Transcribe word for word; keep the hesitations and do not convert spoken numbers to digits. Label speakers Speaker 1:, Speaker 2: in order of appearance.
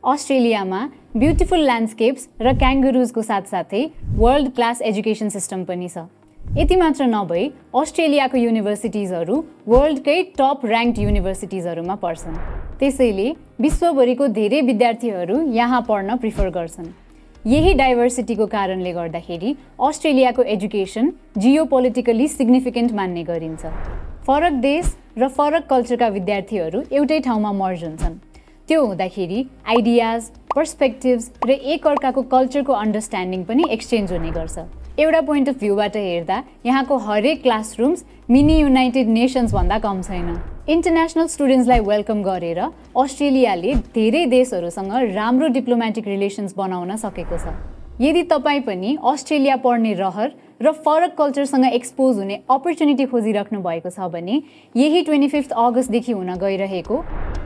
Speaker 1: अस्ट्रेलियामा ब्युटिफुल ल्यान्डस्केप्स र क्याङ्गरुजको साथसाथै वर्ल्ड क्लास एजुकेसन सिस्टम पनि छ। यति मात्र नभई अस्ट्रेलियाको युनिभर्सिटिजहरू वर्ल्डकै टप र्याङ्क्ड युनिभर्सिटिजहरूमा पर्छन्। त्यसैले विश्वभरिको धेरै विद्यार्थीहरू यहाँ पढ्न प्रिफर गर्छन्। यही डाइभर्सिटीको कारणले गर्दाखेरि अस्ट्रेलियाको एजुकेसन जियोपोलिटिकली सिग्निफिकेन्ट मान्ने गरिन्छ। फरक देश र फरक कल्चरका विद्यार्थीहरू एउटै ठाउँमा मर्ज हुन्छन्। त्यो हुँदाखेरि आइडियाज, पर्सपेक्टिभ्स र एक अर्काको कल्चरको अन्डरस्ट्यान्डिङ पनि एक्सचेन्ज हुने गर्छ। एउटा पोइन्ट अफ भ्यूबाट हेर्दा यहाँको हरेक क्लासरुम्स मिनी युनाइटेड नेसन्स भन्दा कम छैन। इन्टरनेसनल स्टुडेन्ट्सलाई वेलकम गरेर अस्ट्रेलियाले धेरै देशहरूसँग राम्रो डिप्लोमेटिक रिलेसन्स बनाउन सकेको छ। यदि तपाईँ पनि अस्ट्रेलिया पढ्ने रहर र फरक कल्चरसँग एक्सपोज हुने अपर्च्युनिटी खोजिराख्नु भएको छ भने यही ट्वेन्टी फिफ्थ अगस्तदेखि हुन गइरहेको